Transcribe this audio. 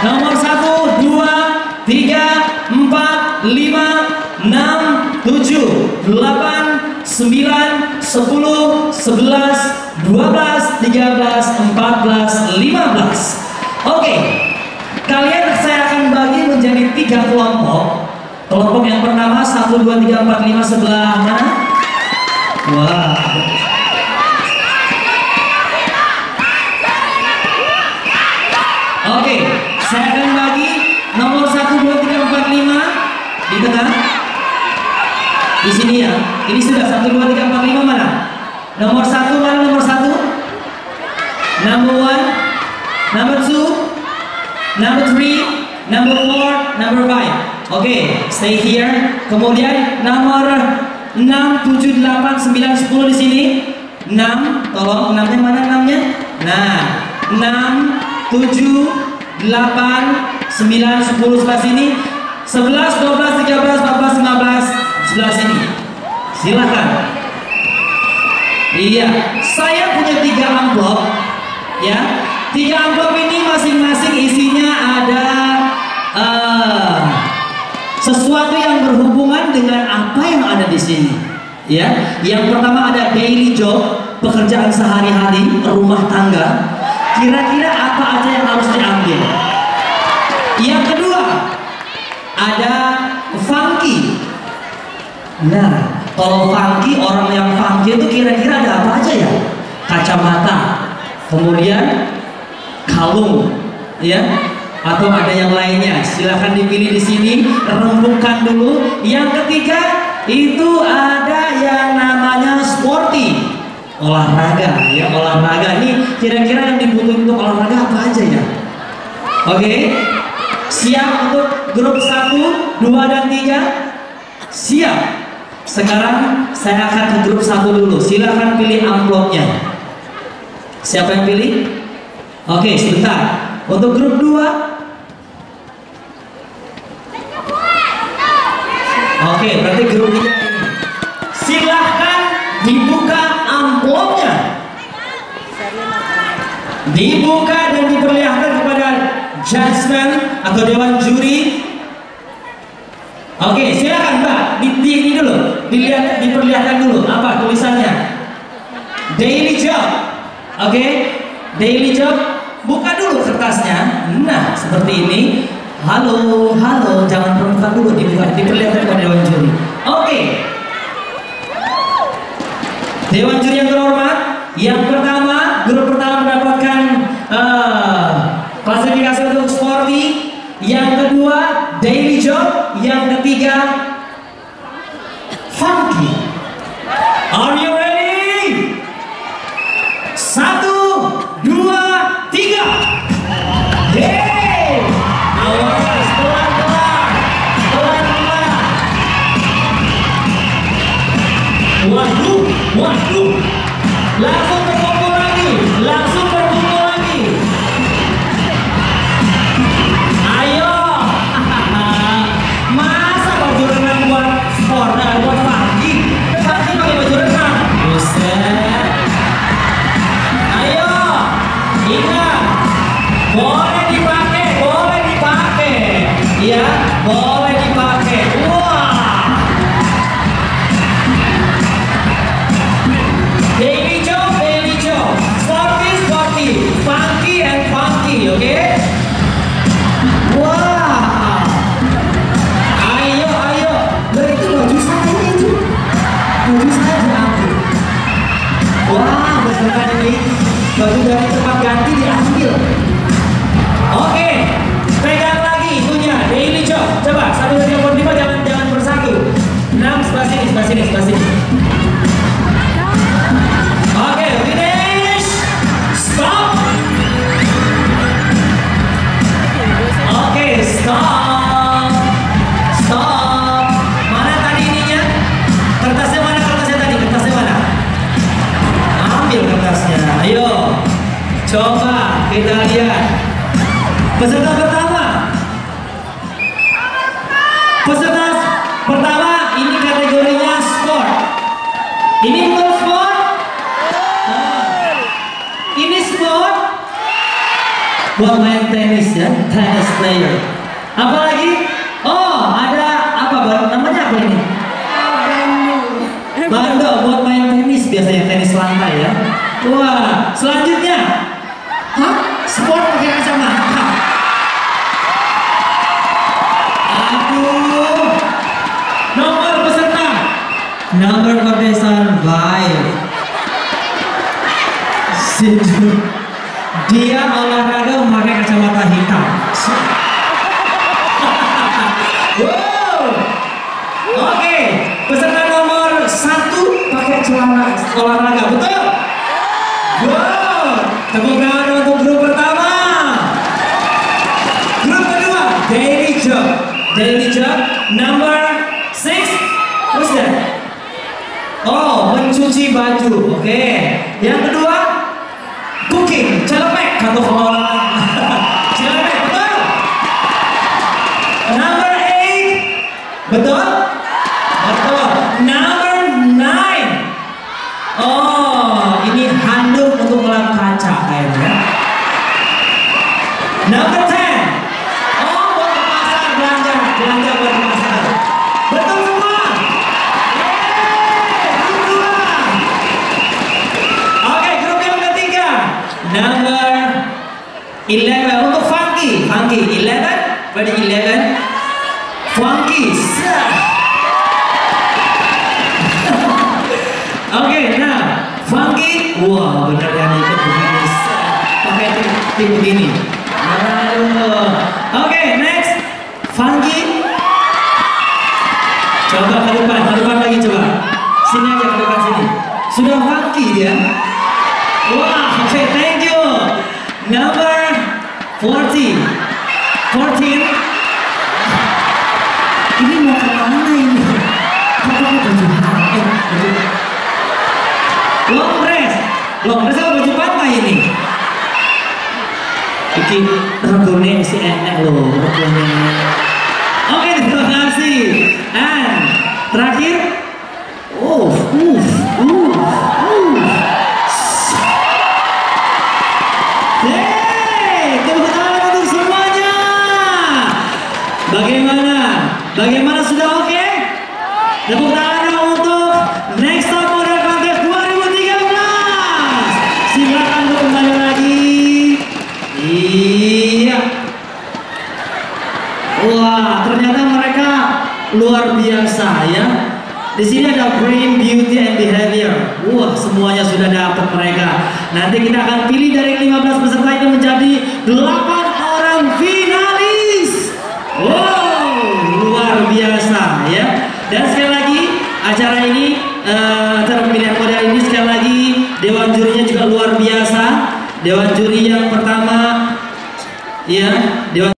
Nomor 1, 2, 3, 4, 5, 6, 7, 8, 9, 10, 11, 12, 13, 14, 15. Oke, kalian saya akan bagi menjadi 3 kelompok. Kelompok yang pertama 1, 2, 3, 4, 5 sebelah mana? Wah. Oke, saya akan bagi nomor 1, 2, 3, 4, 5 di tengah. Di sini ya. Ini sudah 1, 2, 3, 4, 5 mana? Nomor 1 mana nomor 1? Number 1, number 2, number 3, number 4, number 5. Oke, stay here. Kemudian nomor 6, 7, 8, 9, 10 di sini. 6, tolong 6-nya mana 6-nya? Nah, 6, 7, 8, 9, 10 sebelah sini. 11, 12, 13, 14, 15 sebelah sini. Silakan. Iya, saya punya 3 amplop. Ya, 3 amplop ini masing-masing isinya ada sesuatu yang berhubungan dengan apa yang ada di sini. Ya, yang pertama ada daily job, pekerjaan sehari-hari, rumah tangga. Kira-kira apa aja yang harus diambil? Yang kedua ada funky. Nah, kalau funky, orang yang funky itu kira-kira ada apa aja ya? Kacamata, kemudian kalung, ya, atau ada yang lainnya. Silahkan dipilih di sini, rembukkan dulu. Yang ketiga itu ada yang namanya sporty, olahraga, ya, olahraga. Ini kira-kira yang dibutuhkan untuk olahraga apa aja ya? Oke, siap untuk grup 1, 2, dan 3? Siap. Sekarang saya akan ke grup 1 dulu. Silahkan pilih amplopnya. Siapa yang pilih? Oke, sebentar. Untuk grup 2. Oke, berarti grup 3 ini. Silahkan dibuka amplopnya. Dibuka dan diperlihatkan kepada judgment atau dewan juri. Oke, silakan Mbak. Ini dulu. Dilihat, diperlihatkan dulu apa tulisannya. Daily job. Oke, daily job. Buka dulu kertasnya. Nah, seperti ini. Halo, halo, jangan perbuka dulu, dibuka, diperlihatkan kepada dewan juri. Oke. Dewan juri yang terhormat, yang pertama, grup pertama mendapatkan klasifikasi untuk sporty, yang kedua daily job, yang ketiga funky. Are you ready? 1, 2, 3. Hey, awas, pelan-pelan, pelan-pelan. Waduh, waduh, langsung berkumpul lagi, langsung berkumpul lagi. Ayo, masa baju renang buat sport, buat pagi, pagi pakai baju renang. Buset. Ayo, ingat, boleh dipakai, ya, boleh dipakai. Wah. Daily job, sporty, funky and funky, oke? Wah, ayo, loh itu baju saya itu, baju saya diambil. Wah, betul ini, baju dari tempat ganti diambil. Oke, pegang lagi itunya, daily job. Coba 1, 2, 3, 4, 5, jangan bersatu. 6 sebelah sini. Oke, finish. Stop. Oke, stop. Mana tadi ininya? Kertasnya mana? Kertasnya mana? Ambil kertasnya. Ayo, coba kita lihat. Peserta pertama ini kategorinya sport. Ini bukan sport. Ini sport. buat main tenis ya, tennis player. Apa lagi? Oh, ada apa Bang? Namanya apa ini? Bando buat main tenis biasanya, tenis lantai ya. Wah, selanjutnya, hah? Sport pakai kacamata. Aduh, nomor peserta, nomor kontestan baik. Dia olahraga memakai kacamata hitam. Wow. Oke, peserta nomor 1 pakai celana olahraga, betul? Wow, tepuk tangan untuk grup pertama. Grup kedua, daily job. Daily job number 6. Terus ya? Oh, mencuci baju. Oke. Yang kedua, cooking, celepek. Kalau celepek, betul? Number 8, betul? Betul. Number 9. Oh, ini handuk untuk melap kaca kayaknya. Number 10. Oh, buat ke pasar, belanja buat ke pasar. Betul semua. Grup 2. Oke, grup yang ketiga. Number 11 untuk funky. 11. Berarti 11. Funky. Oke, nah, funky. Wah, benar yang ikut begini. Pakai tim begini. Aduh. Oke, next. Funky. Coba ke depan lagi coba. Sini aja ke depan sini. Sudah funky dia. Wah, oke, thank you. Number 14. Ini mau ke mana ini? Kok baju long dress apa baju pantai ini? Bikin rambutnya isi enak loh. Oke, terima kasih. And terakhir, tepuk tangan untuk semuanya. Bagaimana sudah oke? Tepuk tangan untuk Next Top Model Contest 2013. Silakan untuk kembali lagi. Iya. Wah, ternyata mereka luar biasa ya. Di sini ada brain, beauty, and behavior. Wah, semuanya sudah dapat mereka. Nanti kita akan pilih dari 15 peserta itu menjadi 8 orang finalis. Wow, luar biasa ya. Dan sekali lagi acara ini, acara pemilihan model ini sekali lagi dewan jurinya juga luar biasa. Dewan juri yang pertama, ya, dewan